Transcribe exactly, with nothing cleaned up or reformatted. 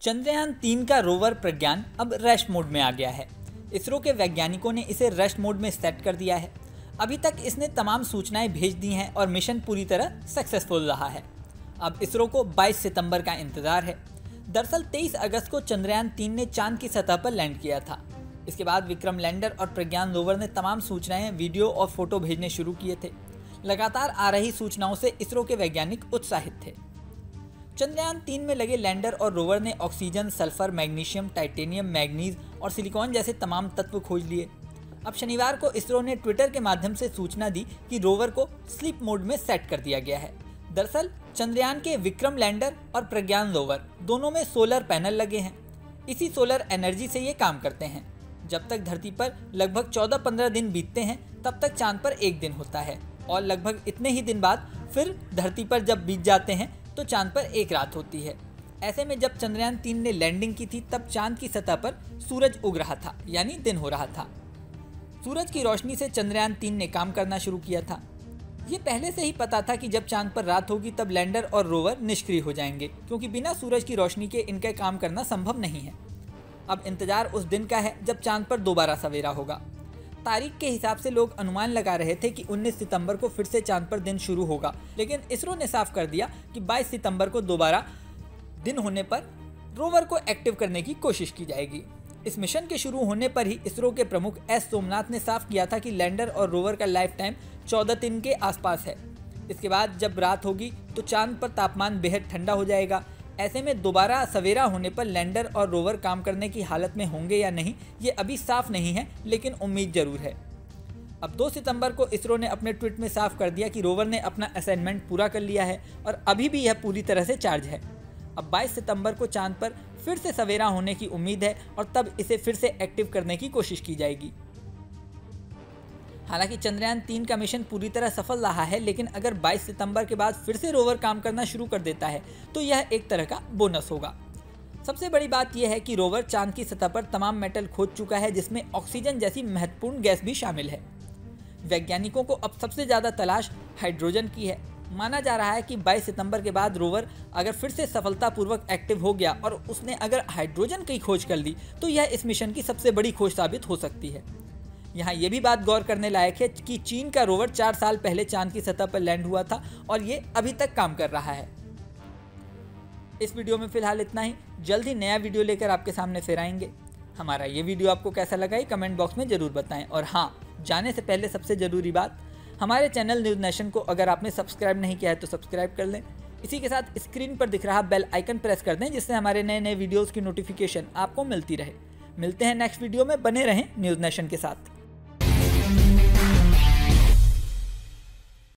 चंद्रयान तीन का रोवर प्रज्ञान अब रेस्ट मोड में आ गया है। इसरो के वैज्ञानिकों ने इसे रेस्ट मोड में सेट कर दिया है। अभी तक इसने तमाम सूचनाएं भेज दी हैं और मिशन पूरी तरह सक्सेसफुल रहा है। अब इसरो को बाईस सितंबर का इंतजार है। दरअसल तेईस अगस्त को चंद्रयान तीन ने चांद की सतह पर लैंड किया था। इसके बाद विक्रम लैंडर और प्रज्ञान रोवर ने तमाम सूचनाएं, वीडियो और फोटो भेजने शुरू किए थे। लगातार आ रही सूचनाओं से इसरो के वैज्ञानिक उत्साहित थे। चंद्रयान तीन में लगे लैंडर और रोवर ने oxygen, sulphur, magnesium, titanium, manganese और सिलिकॉन जैसे तमाम तत्व खोज लिए। अब शनिवार को इसरो ने ट्विटर के माध्यम से सूचना दी कि रोवर को स्लीप मोड में सेट कर दिया गया है। दरअसल चंद्रयान के विक्रम लैंडर और प्रज्ञान रोवर दोनों में सोलर पैनल लगे हैं। इसी सोलर एनर्जी से ये काम करते हैं। जब तक धरती पर लगभग चौदह पंद्रह दिन बीतते हैं तब तक चांद पर एक दिन होता है और लगभग इतने ही दिन बाद फिर धरती पर जब बीत जाते हैं तो चांद पर एक रात होती है। ऐसे में जब चंद्रयान तीन ने लैंडिंग की थी तब चांद की सतह पर सूरज उग रहा था, यानी दिन हो रहा था। सूरज की रोशनी से चंद्रयान तीन ने काम करना शुरू किया था। ये पहले से ही पता था कि जब चांद पर रात होगी तब लैंडर और रोवर निष्क्रिय हो जाएंगे, क्योंकि बिना सूरज की रोशनी के इनका काम करना संभव नहीं है। अब इंतजार उस दिन का है जब चांद पर दोबारा सवेरा होगा। तारीख के हिसाब से लोग अनुमान लगा रहे थे कि उन्नीस सितंबर को फिर से चांद पर दिन शुरू होगा, लेकिन इसरो ने साफ कर दिया कि बाईस सितंबर को दोबारा दिन होने पर रोवर को एक्टिव करने की कोशिश की जाएगी। इस मिशन के शुरू होने पर ही इसरो के प्रमुख एस सोमनाथ ने साफ किया था कि लैंडर और रोवर का लाइफ टाइम चौदह दिन के आसपास है। इसके बाद जब रात होगी तो चांद पर तापमान बेहद ठंडा हो जाएगा। ऐसे में दोबारा सवेरा होने पर लैंडर और रोवर काम करने की हालत में होंगे या नहीं, ये अभी साफ नहीं है, लेकिन उम्मीद जरूर है। अब दो सितंबर को इसरो ने अपने ट्वीट में साफ कर दिया कि रोवर ने अपना असाइनमेंट पूरा कर लिया है और अभी भी यह पूरी तरह से चार्ज है। अब बाईस सितंबर को चांद पर फिर से सवेरा होने की उम्मीद है और तब इसे फिर से एक्टिव करने की कोशिश की जाएगी। हालांकि चंद्रयान तीन का मिशन पूरी तरह सफल रहा है, लेकिन अगर बाईस सितंबर के बाद फिर से रोवर काम करना शुरू कर देता है तो यह एक तरह का बोनस होगा। सबसे बड़ी बात यह है कि रोवर चांद की सतह पर तमाम मेटल खोज चुका है, जिसमें ऑक्सीजन जैसी महत्वपूर्ण गैस भी शामिल है। वैज्ञानिकों को अब सबसे ज़्यादा तलाश हाइड्रोजन की है। माना जा रहा है कि बाईस सितंबर के बाद रोवर अगर फिर से सफलतापूर्वक एक्टिव हो गया और उसने अगर हाइड्रोजन की खोज कर ली तो यह इस मिशन की सबसे बड़ी खोज साबित हो सकती है। यहाँ ये भी बात गौर करने लायक है कि चीन का रोवर चार साल पहले चांद की सतह पर लैंड हुआ था और ये अभी तक काम कर रहा है। इस वीडियो में फिलहाल इतना ही। जल्द ही नया वीडियो लेकर आपके सामने फिर आएंगे। हमारा ये वीडियो आपको कैसा लगा ये कमेंट बॉक्स में ज़रूर बताएं। और हाँ, जाने से पहले सबसे ज़रूरी बात, हमारे चैनल न्यूज़ नेशन को अगर आपने सब्सक्राइब नहीं किया है तो सब्सक्राइब कर लें। इसी के साथ स्क्रीन पर दिख रहा बेल आइकन प्रेस कर दें, जिससे हमारे नए नए वीडियोज़ की नोटिफिकेशन आपको मिलती रहे। मिलते हैं नेक्स्ट वीडियो में। बने रहें न्यूज़ नेशन के साथ।